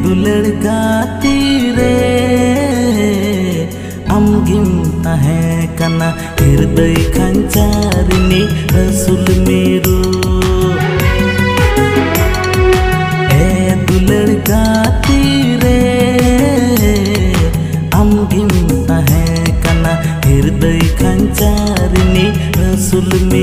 दुलड़ गाती रे आमगिम ताहे कना हृदय खंचारिनी रसूल मेरू ए दुलड़ गाती रे आमगिम ताहे कना हृदय खंचारिनी रसूल